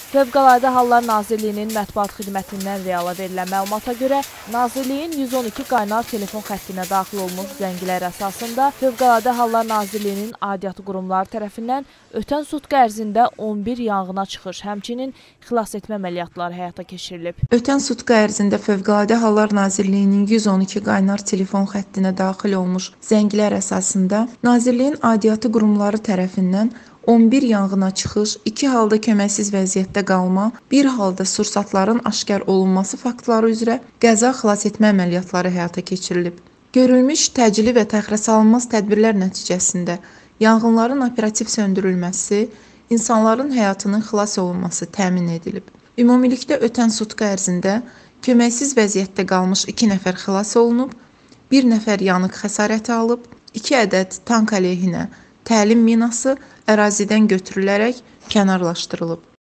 Fövqəladə Hallar Nazirliyinin mətbuat xidmətindən reala verilən məlumata görə, Nazirliyin 112 qaynar telefon xəttinə daxil olmuş zəngilər əsasında Fövqəladə Hallar Nazirliyinin aidiyyatı qurumları tərəfindən ötən sutka ərzində 11 yanğına çıxış, həmçinin xilas etmə əməliyyatları həyata keçirilib. Ötən sutka ərzində Fövqəladə Hallar Nazirliyinin 112 qaynar telefon xəttinə daxil olmuş zənglər əsasında Nazirliyin aidiyyatı qurumları tərəfindən 11 yanğına çıxış, 2 halda köməksiz vəziyyətdə qalma, 1 halda sursatların aşkar olunması faktları üzrə qəza xilas etmə əməliyyatları həyata keçirilib. Görülmüş təcili və təxirəsalınmaz tədbirlər nəticəsində yanğınların operativ söndürülməsi, insanların həyatının xilas olunması təmin edilib. Ümumilikdə ötən sutka ərzində köməksiz vəziyyətdə qalmış 2 nəfər xilas olunub, 1 nəfər yanıq xəsarəti alıb, 2 ədəd tank əleyhinə təlim minası ərazidən götürülərək kənarlaşdırılıb.